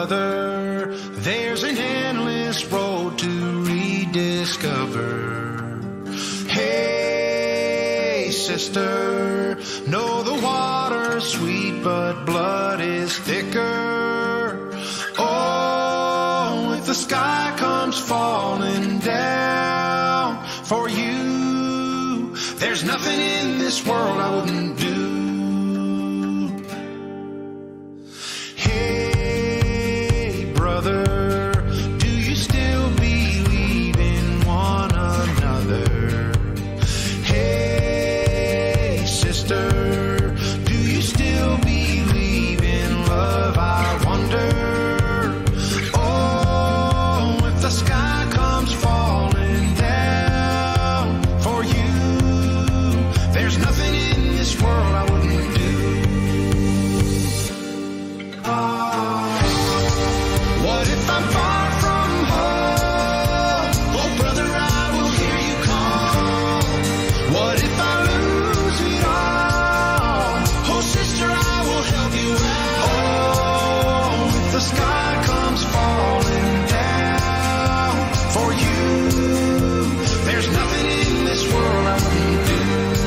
brother, there's an endless road to rediscover. Hey, sister, know the water's sweet, but blood is thicker. Oh, if the sky comes falling down for you, there's nothing in this world I wouldn't do. Hey, brother, do you still believe in one another? Hey, sister, do you still believe in love? I wonder. Oh, if the sky comes falling down for you, there's nothing in this world I wouldn't do. What if I'm far from home? Oh, brother, I will hear you call. What if I lose it all? Oh, sister, I will help you out. Oh, if the sky comes falling down for you, there's nothing in this world I wouldn't do.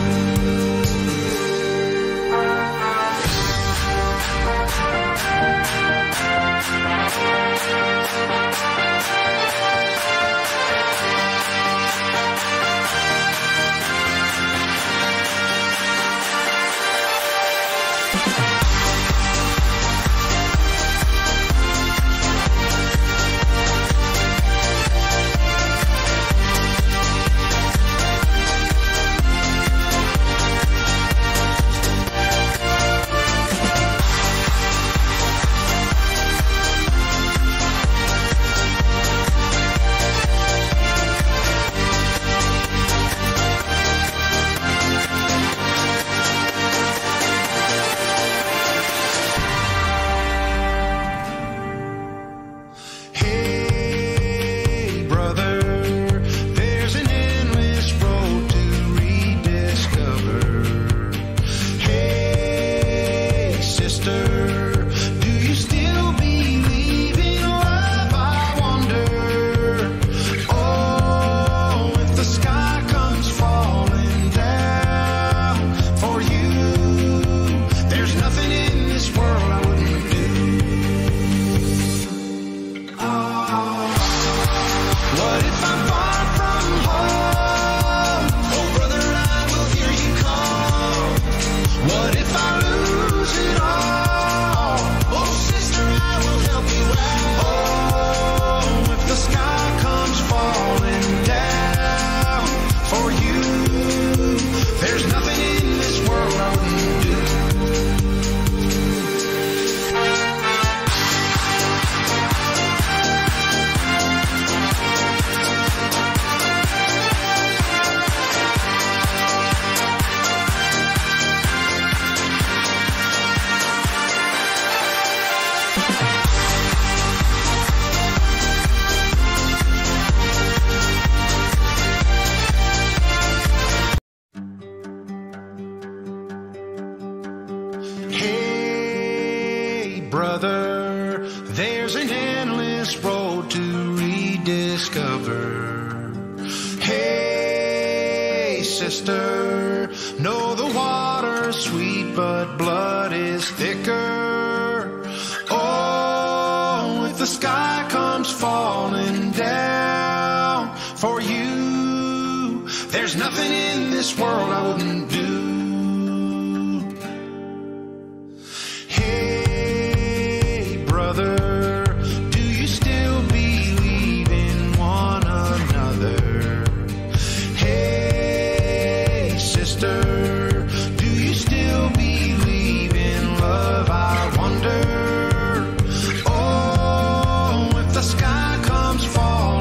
Brother, there's an endless road to rediscover. Hey, sister, know the water's sweet, but blood is thicker. Oh, if the sky comes falling down for you, there's nothing in this world I wouldn't do.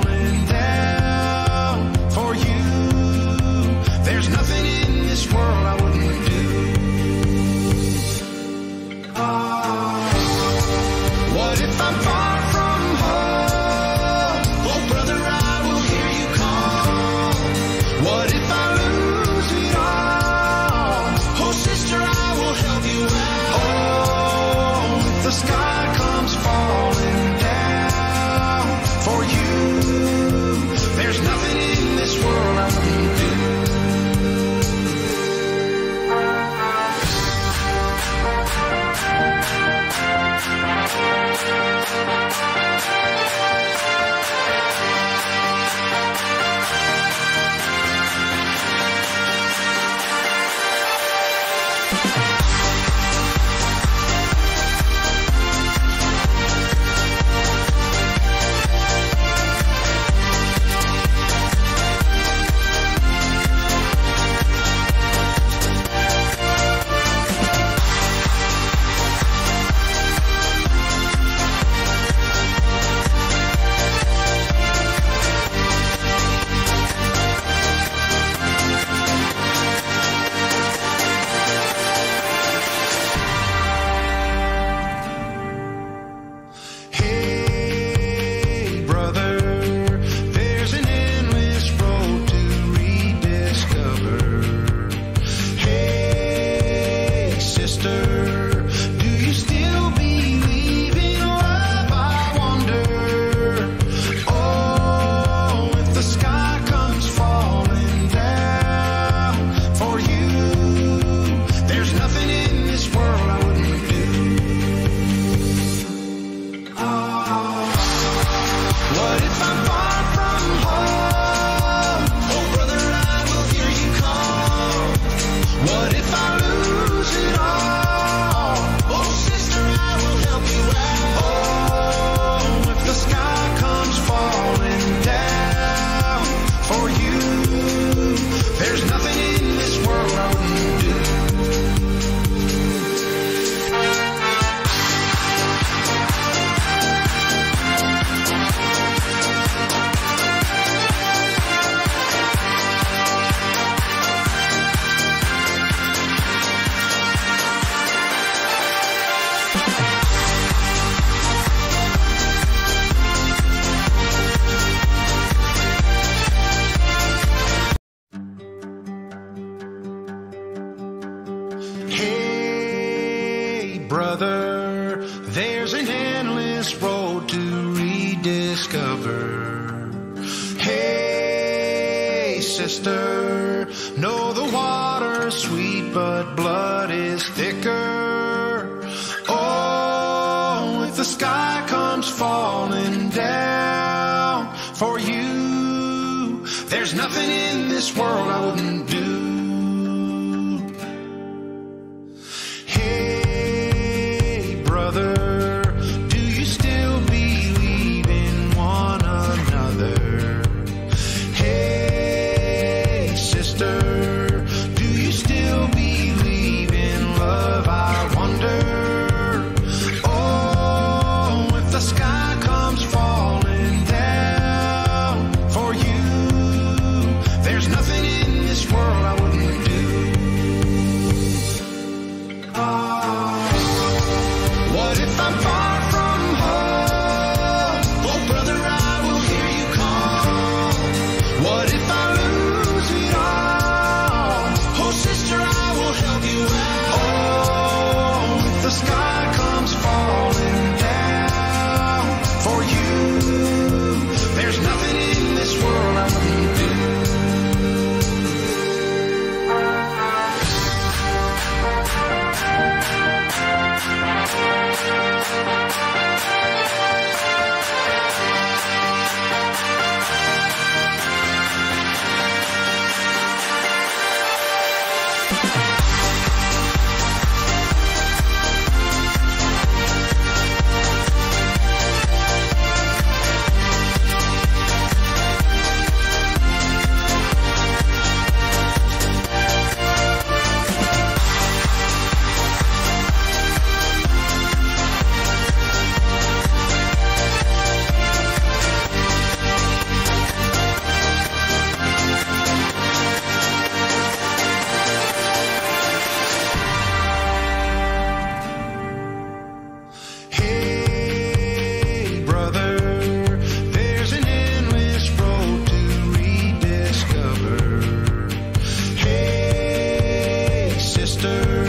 World Hey, brother, there's an endless road to rediscover. Hey, sister, know the water's sweet, but blood is thicker. Oh, if the sky comes falling down for you, there's nothing in this world I wouldn't do. Hey, brother, do you still believe in one another? Hey, sister, do you still believe in love? I wonder. Oh, if the sky comes falling down for you, there's nothing in this world I wouldn't do. What if I'm far from home? Oh, brother, I will hear you call. What if I lose it all? Oh, sister, I will help you out. Oh, if the sky comes falling down for you, there's nothing in this world I wouldn't do. Hey, brother, there's an endless road to rediscover. Hey, sister,